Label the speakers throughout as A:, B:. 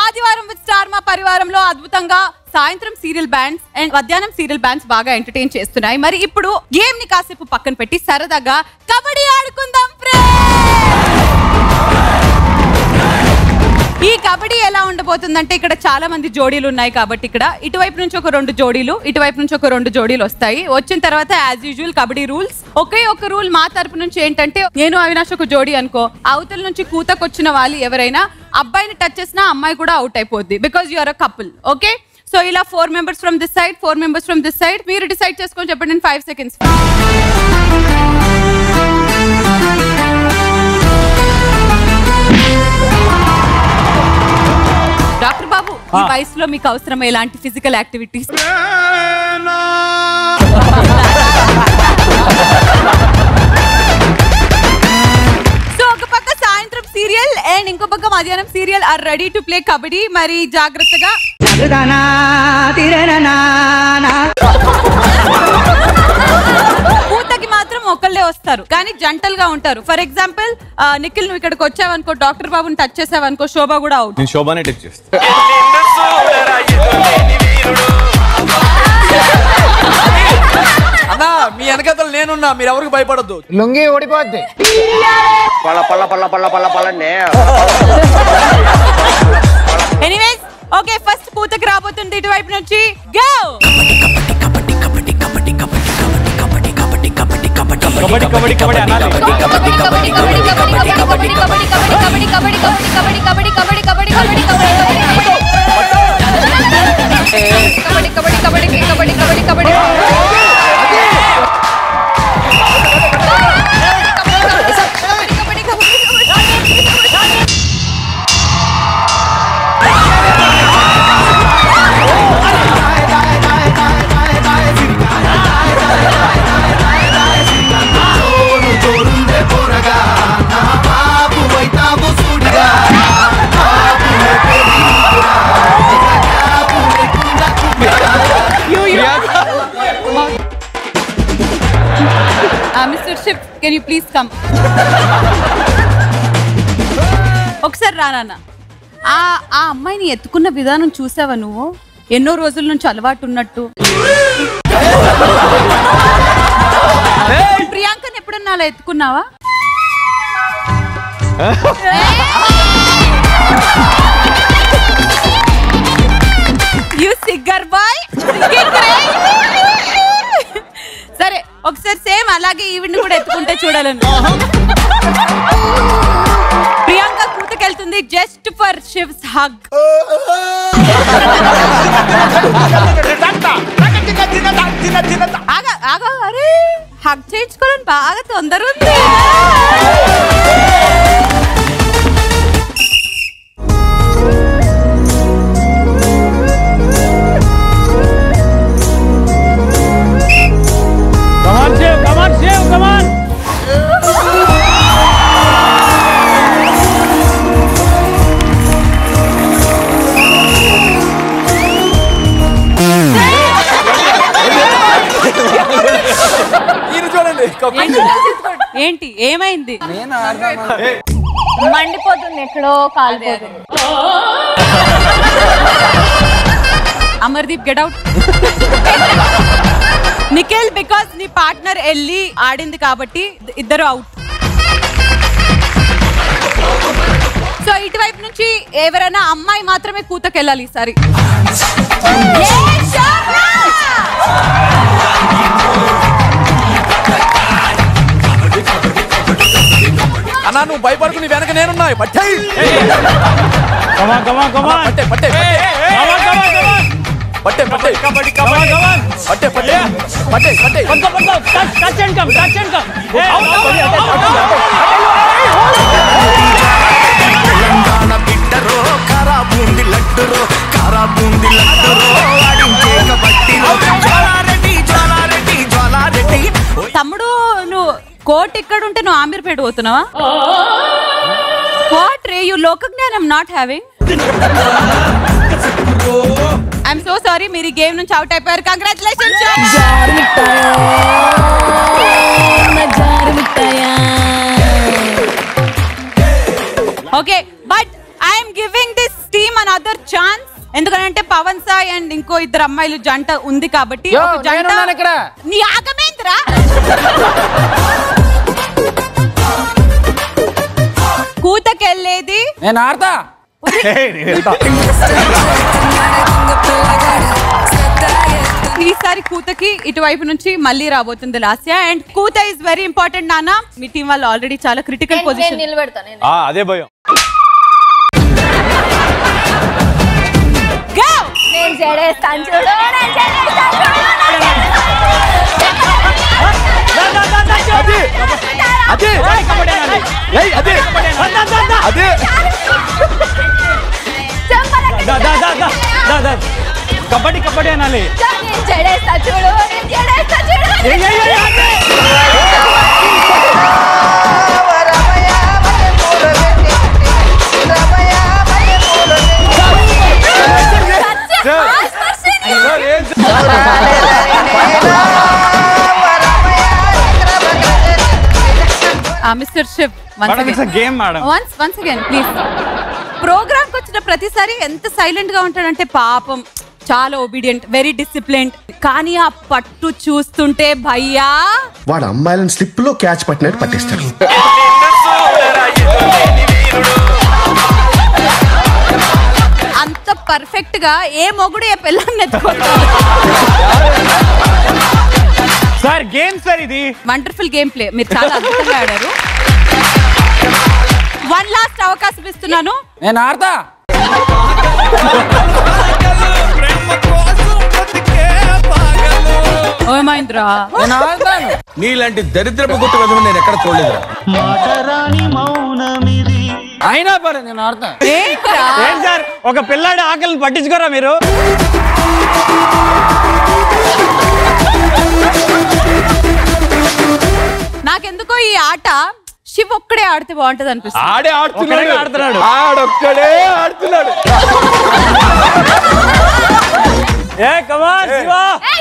A: ఆదివారం with star మా పరివారంలో అద్భుతంగా సాయంత్రం సీరియల్ బ్యాండ్స్ అండ్ మధ్యాహ్నం సీరియల్ బ్యాండ్స్ బాగా ఎంటర్టైన్ చేస్తున్నాయి. మరి ఇప్పుడు గేమ్ ని కాసేపు పక్కన పెట్టి సరదాగా కబడ్డీ ఆడుకుందాం ఈ కబడ్డీ ఎలా ఉండబోతుందంటే ఇక్కడ చాలా మంది జోడీలు ఉన్నాయి కాబట్టి ఇక్కడ ఇటువైపు నుంచి ఒక 2 జోడీలు ఇటువైపు నుంచి ఒక 2 జోడీలు వస్తాయి. వచ్చిన తర్వాత యాజ్ యూజువల్ కబడ్డీ రూల్స్ ఒకే ఒక రూల్ మా తరపు నుంచి ఏంటంటే నేను అవినాష్ ఒక జోడీ అనుకో అవతల నుంచి కూతకొచ్చిన వాళ్ళు ఎవరైనా అబ్బాయిని టచ్ చేసినా అమ్మాయి కూడా అవుట్ అయిపోద్ది because you are a couple. Okay so ఇలా 4 members from this side 4 members from this side మీరు డిసైడ్ చేసుకొని చెప్పండి in 5 seconds. డాక్టర్ బాబు ఈ వయసులో మీకు అవసరం ఎలాంటి ఫిజికల్ యాక్టివిటీస్? సో ఒక పక్క సాయంత్రం సీరియల్ అండ్ ఇంకో పక్క మధ్యాహ్నం serial are ready to play kabaddi. మరి జాగ్రత్తగా పూతకి మాత్రం ఒకళ్ళే వస్తారు కానీ జంటలుగా ఉంటారు. ఫర్ ఎగ్జాంపుల్ నిఖిల్ నువ్వు ఇక్కడికి వచ్చావనుకో డాక్టర్ బాబుని టచ్ చేసావనుకో శోభ కూడా అవుట్.
B: శోభానే టచ్ చేస్తా.
C: అన్నా మీ వెనకతలు నేనున్నా మీరు ఎవరికి భయపడద్దు.
D: లుంగి ఓడిపోద్ది.
A: ఎనీవేస్ ఓకే ఫస్ట్ పూతకి రాబోతుంది ఇటువైపు నుంచి గో.
B: కబడ్డీ కబడ్డీ కబడ్డీ అనాలి.
A: Mr. Shiv, can you please come? ఒకసారి రానా ఆ అమ్మాయిని ఎత్తుకున్న విధానం చూసావా నువ్వు? ఎన్నో రోజుల నుంచి అలవాటు ఉన్నట్టు. ప్రియాంకని ఎప్పుడన్నా అలా ఎత్తుకున్నావా? You cigar boy. సరే ఒకసారి సేమ్ అలాగే ఈవిడ్ని కూడా ఎత్తుకుంటే చూడాలని. ప్రియాంక కూతకెళ్తుంది జస్ట్ ఫర్ శివ్స్ హగ్. ఆగా అరే హగ్ చేయించుకోవాలని బాగా తొందర ఉంది.
B: Come on.
A: ఏంటి ఏమైంది?
E: మండిపోతుంది ఎక్కడో కాలిపోతుంది.
A: Amardeep get out. Nikhil because నీ పార్ట్నర్ వెళ్ళి ఆడింది కాబట్టి ఇద్దరు అవుట్. సో ఇటువైపు నుంచి ఎవరైనా అమ్మాయి మాత్రమే కూతకెళ్ళాలి ఈసారి.
C: అన్నా నువ్వు భయపడుకు నీ వెనక నేనున్నా. పట్టే పట్టే పట్టే పట్టే కబడ్డీ కబడ్డీ పట్టే పట్టే పట్టే పట్టే టచ్ అండ్ కమ్ తెలంగాణ బిడ్డరో కారా బూంది లడ్డురో వాడించే కబడ్డీలో జ్వాలారెడ్డి జ్వాలారెడ్డి జ్వాలారెడ్డి.
A: తమ్ముడు నువ్వు కోట్ ఇక్కడ ఉంటే నువ్వు ఆమీర్పేట పోతున్నావా? వాట్ రే యు లోకజ్ఞానం not having. I'm so sorry మీరు ఈ గేమ్ నుంచి అవుట్ అయిపోయారు. Congratulations. Okay but I'm giving this team one other chance. ఎందుకంటే పవన్ సాయ్ అండ్ ఇంకో ఇద్దరు అమ్మాయిలు జంట ఉంది కాబట్టి ఒక జంట. నీ ఆగమేంద్రా? కూతకెళ్ళేది
C: నేను ఆడతా.
A: ఈసారి కూతకి ఇటువైపు నుంచి మళ్ళీ రాబోతుంది లాస్య. అండ్ కూత ఇస్ వెరీ ఇంపార్టెంట్ నాన్న. మీ టీం వాళ్ళు ఆల్రెడీ చాలా క్రిటికల్ పొజిషన్.
B: అదే భయం.
E: నేను జడేస్తాను చూడు.
B: కబడ్డీ కబడ్డీ అనాలి.
E: జడేస్తా చూడు.
A: Mister ship
B: game madam.
A: Once again please. Program కి వచ్చిన ప్రతిసారి ఎంత సైలెంట్ గా ఉంటాడంటే పాపం, చాలా ఒబీడియంట్, వెరీ డిసిప్లిన్డ్. కానీ ఆ పట్టు చూస్తుంటే భయ్యా
D: వాడు అమ్మాయిలను స్లిప్ లో క్యాచ్ పట్టినట్టు పట్టిస్తాడు.
A: అంత పర్ఫెక్ట్ గా ఏ మొగుడు ఏ పిల్లని ఎత్తుకుంటాడు.
B: సార్ గేమ్ సార్ ఇది.
A: Wonderful game play. మీరు చాలా అద్భుతంగా ఆడారు. వన్ లాస్ట్ అవకాశం ఇస్తున్నాను.
C: నేను ఆడతా.
A: ఓ మహేంద్రా,
C: నేను ఆడతాను.
F: నీలాంటి దరిద్రపు గుట్టు వదలు నేను ఎక్కడ చూడలేదు.
C: అయినా పరే నేను ఆడతా.
A: ఏంట్రా?
B: ఏం సార్ ఒక పిల్లాడి ఆకలిని పట్టించుకోరా మీరు?
A: నాకెందుకో ఈ ఆట శివ్ ఒక్కడే ఆడితే బాగుంటది అనిపిస్తుంది.
F: ఆడే ఆడుతున్నాడు. ఆడొక్కడే ఆడుతున్నాడు.
B: ఏ కమాన్ శివ.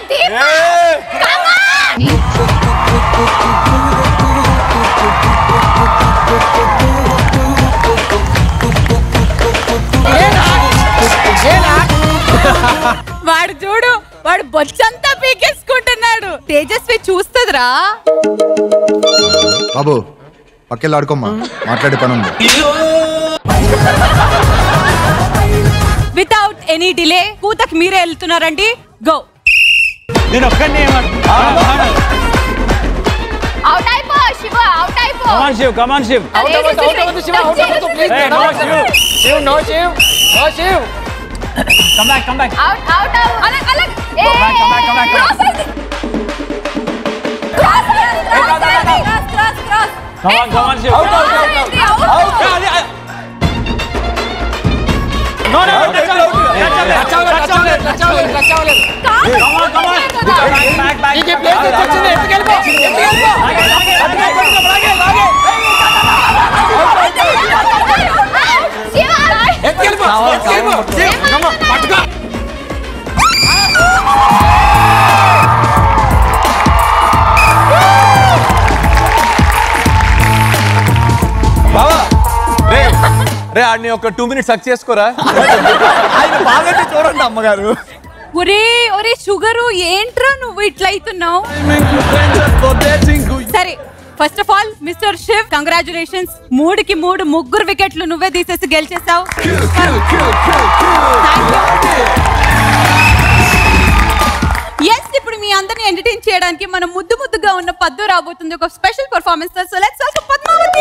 A: వాడు చూడు, వాడు బొచ్చంతా పీకేసుకుంటున్నాడు. తేజస్వి చూస్తుందిరా.
G: బాబు పక్కెళ్ళి ఆడుకోమ్మా, మాట్లాడే పని ఉంది.
A: వితౌట్ ఎనీ డిలే కూతకి మీరే వెళ్తున్నారండి. గో.
B: నేను ఒక్కడినే
E: అవుట్ అయిపో శివ, అవుట్ అయిపో.
B: Come on Shiv, come on Shiv. Come back, come back.
E: Out out out. అలగ్ అలగ్.
B: Come back, come back, come back.
E: Cross అయింది. Cross cross.
B: Come on, come on, Shiv.
E: Out.
B: No, no, touch అవ్వలేదు. Come on, come on. Back.
C: నీకు place వచ్చింది. ఎత్తుకెళ్ళిపో.
F: పట్టుకో. బావా రే ఆడిని ఒక 2 minutes సక్ చేసుకోరా. ఆయన బాగా చూడండి అమ్మగారు.
A: ఒరే ఒరే షుగరు, ఏంట్రా నువ్వు ఇట్లా అవుతున్నావు? సరే, first of all mister Shiv congratulations. 3కి 3 ముగ్గురు వికెట్లు నువ్వే తీసేసి గెలిచేసావు. ఎస్, ఇప్పుడు మీ అందరిని ఎంటర్టైన్ చేయడానికి మనం ముద్దుగా ఉన్న పద్దు రాబోతుంది, ఒక special performance. So let's also Padmavati.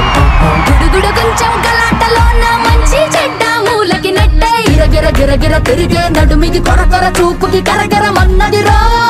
H: గిర గిర పెరిగే నడుమికి కొరకొర చూపుకి కరకరమన్నది రా